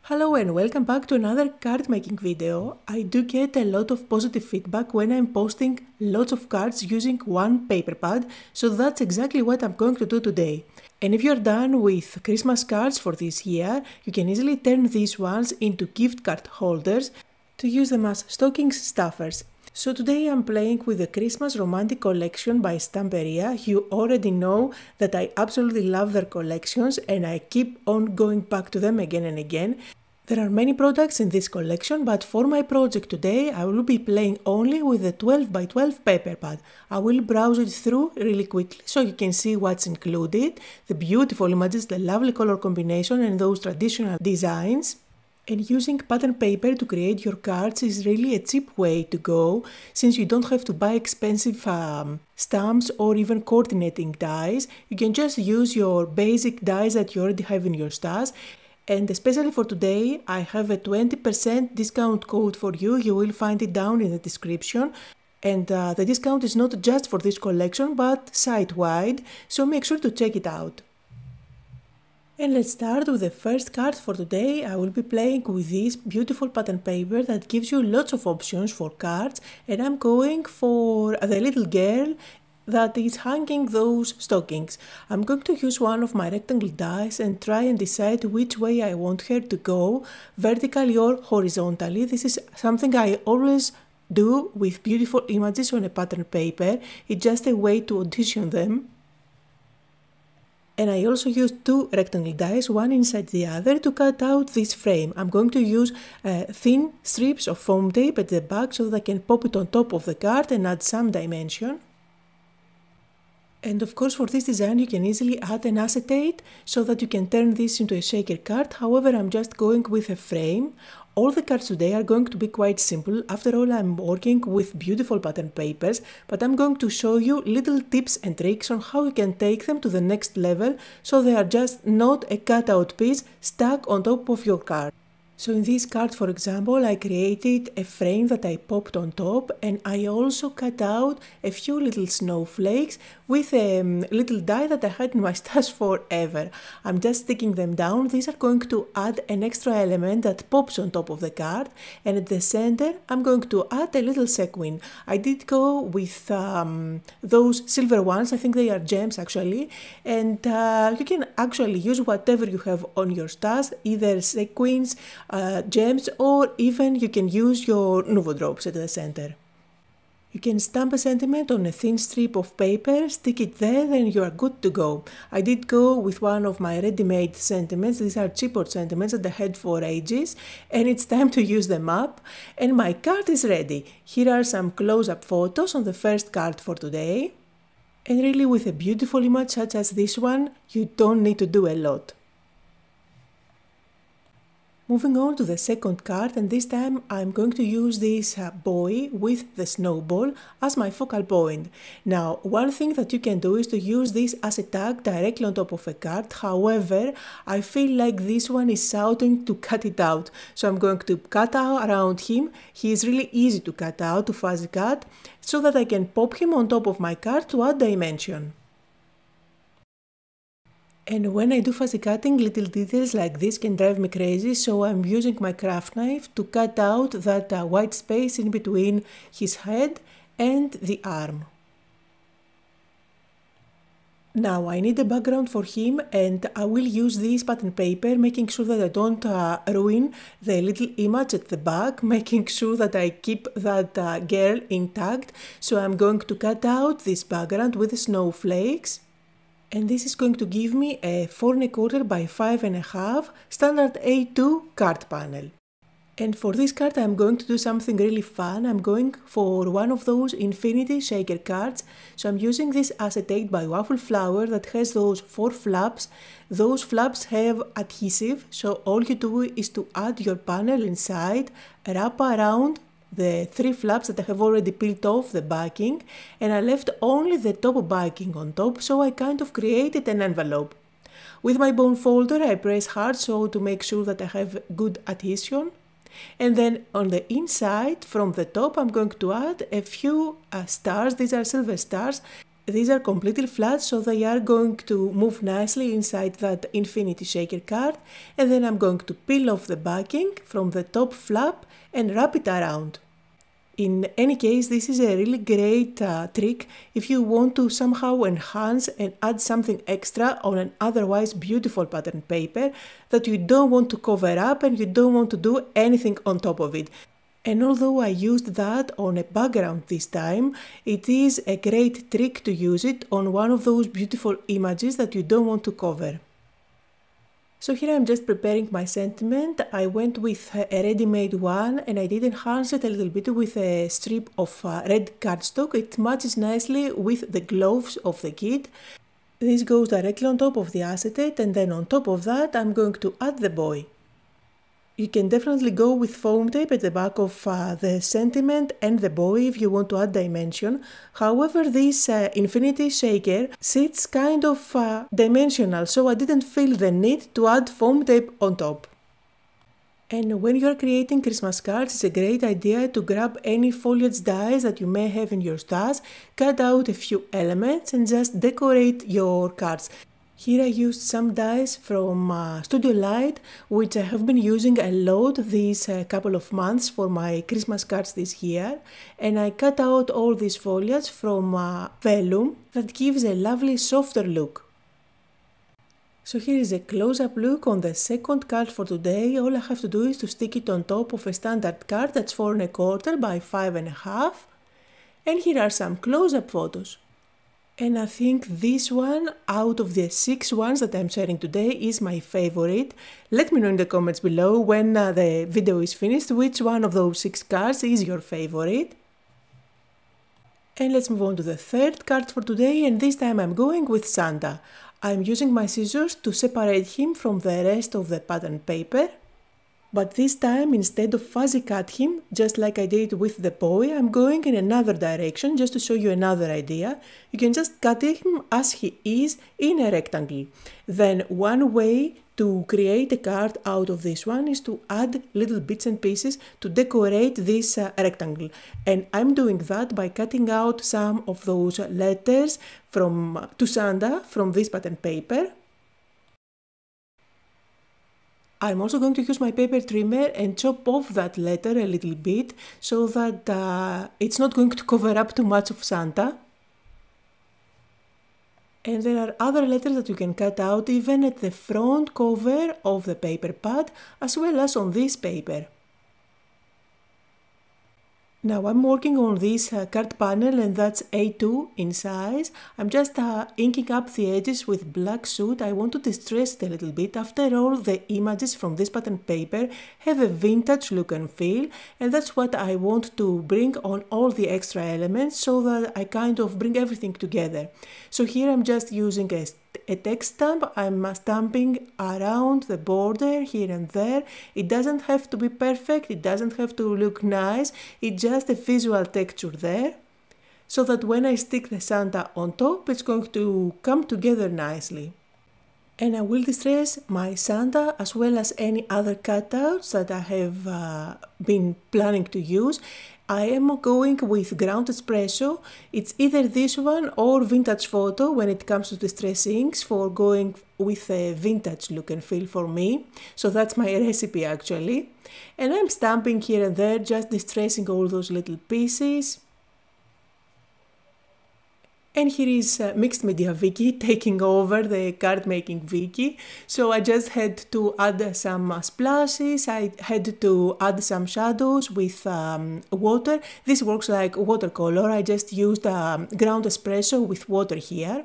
Hello and welcome back to another card making video. I do get a lot of positive feedback when I'm posting lots of cards using one paper pad, so that's exactly what I'm going to do today. And if you're done with Christmas cards for this year, you can easily turn these ones into gift card holders to use them as stocking stuffers. So today I'm playing with the Christmas Romantic Collection by Stamperia. You already know that I absolutely love their collections and I keep on going back to them again and again. There are many products in this collection, but for my project today I will be playing only with the 12 by 12 paper pad. I will browse it through really quickly so you can see what's included, the beautiful images, the lovely color combination and those traditional designs. And using pattern paper to create your cards is really a cheap way to go, since you don't have to buy expensive stamps or even coordinating dies. You can just use your basic dies that you already have in your stash. And especially for today, I have a 20% discount code for you. You will find it down in the description. And the discount is not just for this collection, but site-wide, so make sure to check it out. And let's start with the first card for today. I will be playing with this beautiful pattern paper that gives you lots of options for cards, and I'm going for the little girl that is hanging those stockings. I'm going to use one of my rectangle dies and try and decide which way I want her to go, vertically or horizontally. This is something I always do with beautiful images on a pattern paper. It's just a way to audition them. And I also used two rectangle dies, one inside the other, to cut out this frame. I'm going to use thin strips of foam tape at the back so that I can pop it on top of the card and add some dimension. And of course for this design you can easily add an acetate so that you can turn this into a shaker card. However, I'm just going with a frame. All the cards today are going to be quite simple. After all, I'm working with beautiful pattern papers, but I'm going to show you little tips and tricks on how you can take them to the next level so they are just not a cutout piece stuck on top of your card. So in this card, for example, I created a frame that I popped on top, and I also cut out a few little snowflakes with a little die that I had in my stash forever. I'm just sticking them down. These are going to add an extra element that pops on top of the card, and at the center I'm going to add a little sequin. I did go with those silver ones, I think they are gems actually, and you can actually use whatever you have on your stash, either sequins, gems, or even you can use your Nuvo drops at the center. You can stamp a sentiment on a thin strip of paper, stick it there, then you are good to go. I did go with one of my ready-made sentiments. These are chipboard sentiments that I had for ages, and it's time to use them up. And my card is ready. Here are some close-up photos on the first card for today. And really, with a beautiful image such as this one, you don't need to do a lot. Moving on to the second card, and this time I'm going to use this boy with the snowball as my focal point. Now, one thing that you can do is to use this as a tag directly on top of a card. However, I feel like this one is shouting to cut it out. So I'm going to cut out around him. He is really easy to cut out, to fuzzy cut, so that I can pop him on top of my card to add dimension. And when I do fuzzy cutting, little details like this can drive me crazy, so I'm using my craft knife to cut out that white space in between his head and the arm. Now I need a background for him, and I will use this pattern paper, making sure that I don't ruin the little image at the back, making sure that I keep that girl intact. So I'm going to cut out this background with the snowflakes. And this is going to give me a 4 1/4 by 5 1/2 standard A2 card panel. And for this card I'm going to do something really fun. I'm going for one of those infinity shaker cards. So I'm using this acetate by Waffle Flower that has those 4 flaps. Those flaps have adhesive, so all you do is to add your panel inside, wrap around the 3 flaps that I have already peeled off the backing, and I left only the top backing on top, so I kind of created an envelope. With my bone folder I press hard so to make sure that I have good adhesion, and then on the inside from the top I'm going to add a few stars. These are silver stars. these are completely flat, so they are going to move nicely inside that Infinity Shaker card, and then I'm going to peel off the backing from the top flap and wrap it around. In any case, this is a really great trick if you want to somehow enhance and add something extra on an otherwise beautiful pattern paper that you don't want to cover up and you don't want to do anything on top of it. And although I used that on a background this time, it is a great trick to use it on one of those beautiful images that you don't want to cover. So here I'm just preparing my sentiment. I went with a ready-made one and I did enhance it a little bit with a strip of red cardstock. It matches nicely with the gloves of the kit. This goes directly on top of the acetate, and then on top of that I'm going to add the buoy. You can definitely go with foam tape at the back of the sentiment and the buoy if you want to add dimension. However, this Infinity Shaker sits kind of dimensional, so I didn't feel the need to add foam tape on top. And when you're creating Christmas cards, it's a great idea to grab any foliage dies that you may have in your stash, cut out a few elements and just decorate your cards. Here I used some dies from Studio Light, which I have been using a lot these couple of months for my Christmas cards this year, and I cut out all this foliage from vellum that gives a lovely softer look. So here is a close-up look on the second card for today. All I have to do is to stick it on top of a standard card that's 4 1/4 by 5 1/2, and here are some close-up photos. And I think this one, out of the 6 ones that I'm sharing today, is my favorite. Let me know in the comments below when the video is finished which one of those 6 cards is your favorite. And let's move on to the third card for today, and this time I'm going with Santa. I'm using my scissors to separate him from the rest of the pattern paper. But this time, instead of fuzzy cut him, just like I did with the boy, I'm going in another direction just to show you another idea. You can just cut him as he is in a rectangle. Then one way to create a card out of this one is to add little bits and pieces to decorate this rectangle. And I'm doing that by cutting out some of those letters to Santa from this pattern paper. I'm also going to use my paper trimmer and chop off that letter a little bit so that it's not going to cover up too much of Santa. And there are other letters that you can cut out even at the front cover of the paper pad as well as on this paper. Now I'm working on this card panel, and that's A2 in size. I'm just inking up the edges with black soot. I want to distress it a little bit. After all, the images from this pattern paper have a vintage look and feel, and that's what I want to bring on all the extra elements so that I kind of bring everything together. So here I'm just using a text stamp. I'm stamping around the border here and there. It doesn't have to be perfect, it doesn't have to look nice, it's just a visual texture there, so that when I stick the Santa on top, it's going to come together nicely. And I will distress my Santa as well as any other cutouts that I have been planning to use. I am going with ground espresso. It's either this one or vintage photo when it comes to distress inks, for going with a vintage look and feel for me. So that's my recipe actually. And I'm stamping here and there, just distressing all those little pieces. And here is Mixed Media Vicky taking over the card making Vicky. So I just had to add some splashes, I had to add some shadows with water. This works like watercolor. I just used ground espresso with water here.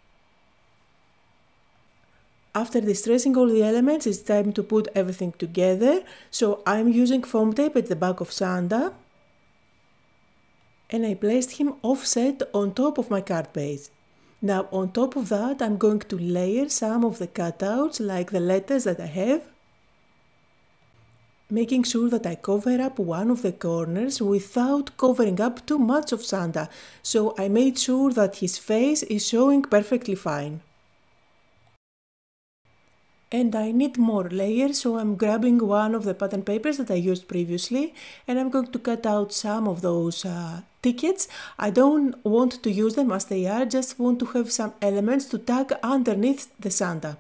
After distressing all the elements, it's time to put everything together. So I'm using foam tape at the back of Santa, and I placed him offset on top of my card base. Now on top of that, I'm going to layer some of the cutouts, like the letters that I have, making sure that I cover up one of the corners without covering up too much of Santa. So I made sure that his face is showing perfectly fine. And I need more layers, so I'm grabbing one of the pattern papers that I used previously, and I'm going to cut out some of those tickets. I don't want to use them as they are, just want to have some elements to tag underneath the Santa.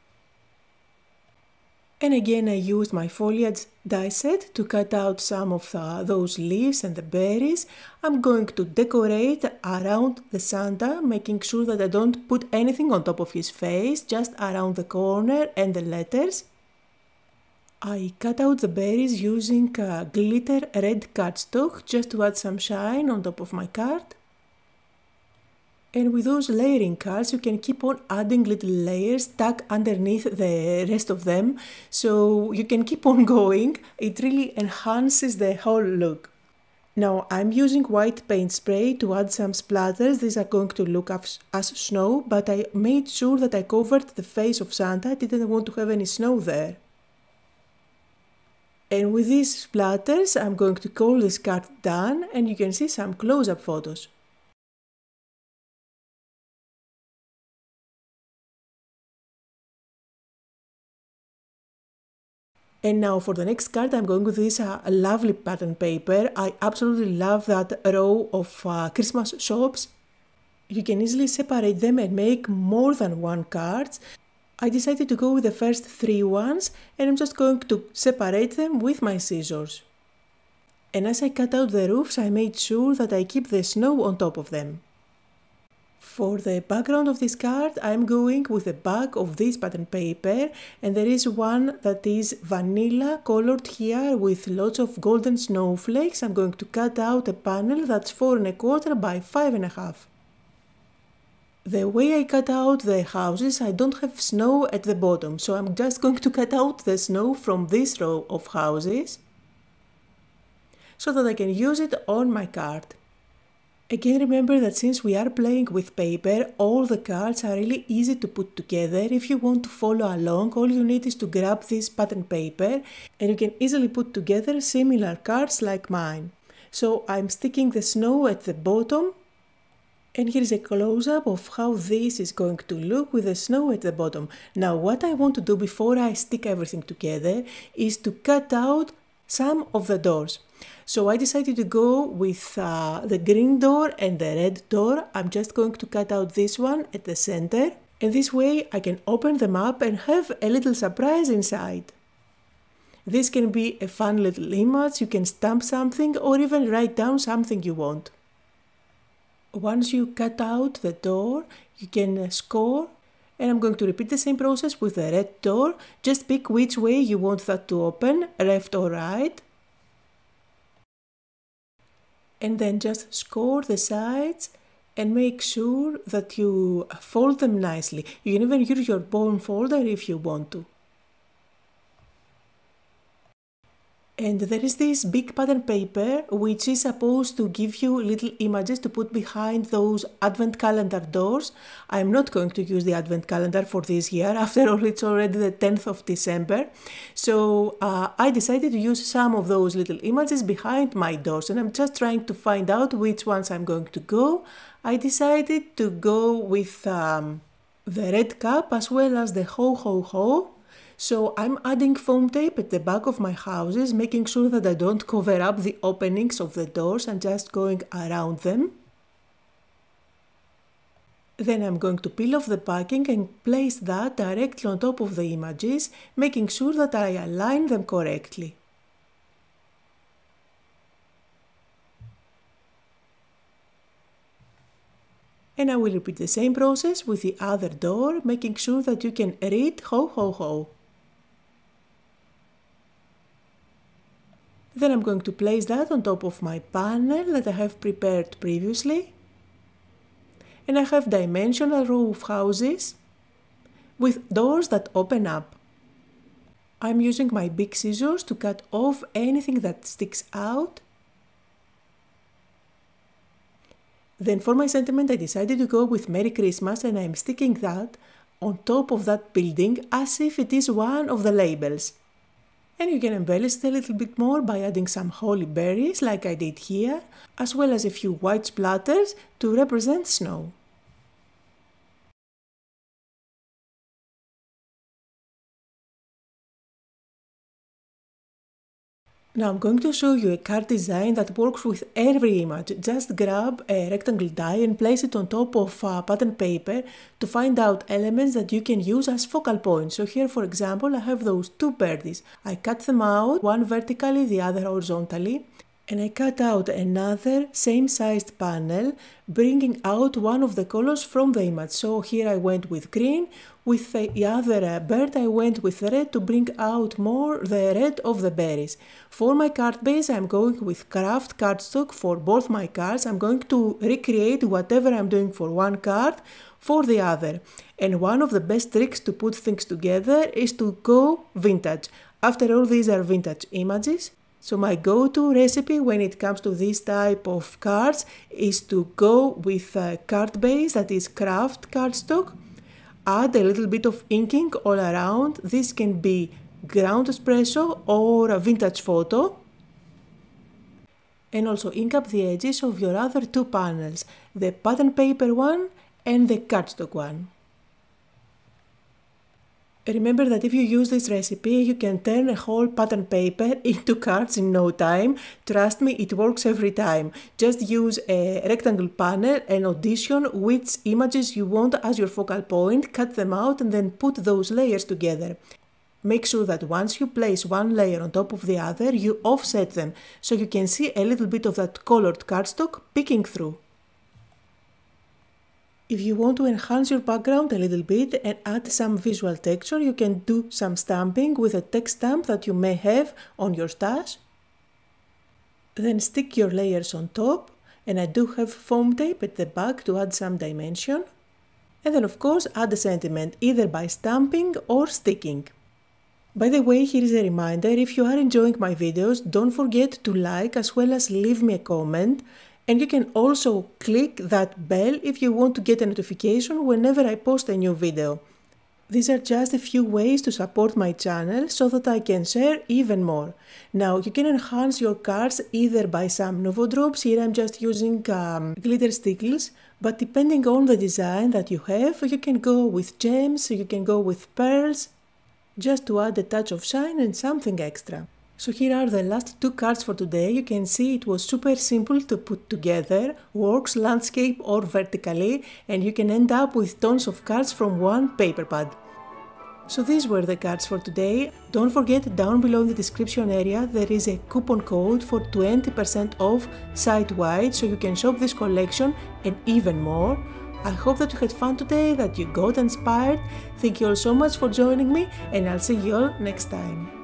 And again I used my foliage die set to cut out some of those leaves and the berries. I'm going to decorate around the Santa, making sure that I don't put anything on top of his face, just around the corner and the letters. I cut out the berries using glitter red cardstock just to add some shine on top of my card. And with those layering cards, you can keep on adding little layers stuck underneath the rest of them, so you can keep on going. It really enhances the whole look. Now I'm using white paint spray to add some splatters. These are going to look as snow, but I made sure that I covered the face of Santa. I didn't want to have any snow there. And with these splatters, I'm going to call this card done, and you can see some close-up photos. And now for the next card, I'm going with this lovely pattern paper. I absolutely love that row of Christmas shops. You can easily separate them and make more than one card. I decided to go with the first 3 ones, and I'm just going to separate them with my scissors. And as I cut out the roofs, I made sure that I keep the snow on top of them. For the background of this card, I'm going with a bag of this pattern paper, and there is one that is vanilla colored here with lots of golden snowflakes. I'm going to cut out a panel that's 4 1/4 by 5 1/2. The way I cut out the houses, I don't have snow at the bottom, so I'm just going to cut out the snow from this row of houses so that I can use it on my card. Again, remember that since we are playing with paper, all the cards are really easy to put together. If you want to follow along, all you need is to grab this pattern paper and you can easily put together similar cards like mine. So I'm sticking the snow at the bottom, and here is a close-up of how this is going to look with the snow at the bottom. Now what I want to do before I stick everything together is to cut out some of the doors. So I decided to go with the green door and the red door. I'm just going to cut out this one at the center, and this way I can open them up and have a little surprise inside. This can be a fun little image, you can stamp something or even write down something you want. Once you cut out the door, you can score, and I'm going to repeat the same process with the red door. Just pick which way you want that to open, left or right. And then just score the sides and make sure that you fold them nicely. You can even use your bone folder if you want to. And there is this big pattern paper which is supposed to give you little images to put behind those advent calendar doors. I'm not going to use the advent calendar for this year. After all, it's already the 10th of December. So I decided to use some of those little images behind my doors, and I'm just trying to find out which ones I'm going to go. I decided to go with the red cap as well as the ho ho ho. So I'm adding foam tape at the back of my houses, making sure that I don't cover up the openings of the doors and just going around them. Then I'm going to peel off the backing and place that directly on top of the images, making sure that I align them correctly. And I will repeat the same process with the other door, making sure that you can read ho ho ho. Then I'm going to place that on top of my panel that I have prepared previously. And I have dimensional row of houses with doors that open up. I'm using my big scissors to cut off anything that sticks out. Then for my sentiment, I decided to go with Merry Christmas, and I'm sticking that on top of that building as if it is one of the labels. And you can embellish it a little bit more by adding some holly berries like I did here, as well as a few white splatters to represent snow. Now I'm going to show you a card design that works with every image. Just grab a rectangle die and place it on top of pattern paper to find out elements that you can use as focal points. So here, for example, I have those two birdies. I cut them out, one vertically, the other horizontally. And I cut out another same-sized panel, bringing out one of the colors from the image. So here I went with green, with the other bird I went with red to bring out more the red of the berries. For my card base I'm going with craft cardstock for both my cards. I'm going to recreate whatever I'm doing for one card for the other. And one of the best tricks to put things together is to go vintage. After all, these are vintage images. So my go-to recipe when it comes to this type of cards is to go with a card base that is craft cardstock. Add a little bit of inking all around. This can be ground espresso or a vintage photo. And also ink up the edges of your other two panels, the pattern paper one and the cardstock one. Remember that if you use this recipe, you can turn a whole pattern paper into cards in no time. Trust me, it works every time. Just use a rectangle panel and audition which images you want as your focal point, cut them out and then put those layers together. Make sure that once you place one layer on top of the other, you offset them so you can see a little bit of that colored cardstock peeking through. If you want to enhance your background a little bit and add some visual texture, you can do some stamping with a text stamp that you may have on your stash. Then stick your layers on top, and I do have foam tape at the back to add some dimension. And then of course add a sentiment either by stamping or sticking. By the way, here is a reminder, if you are enjoying my videos, don't forget to like as well as leave me a comment. And you can also click that bell if you want to get a notification whenever I post a new video. These are just a few ways to support my channel so that I can share even more. Now you can enhance your cards either by some Nuvo drops, here I'm just using glitter stickles, but depending on the design that you have, you can go with gems, you can go with pearls, just to add a touch of shine and something extra. So here are the last two cards for today. You can see it was super simple to put together, works landscape or vertically, and you can end up with tons of cards from one paper pad. So these were the cards for today. Don't forget, down below in the description area there is a coupon code for 20% off site-wide, so you can shop this collection and even more. I hope that you had fun today, that you got inspired. Thank you all so much for joining me, and I'll see you all next time.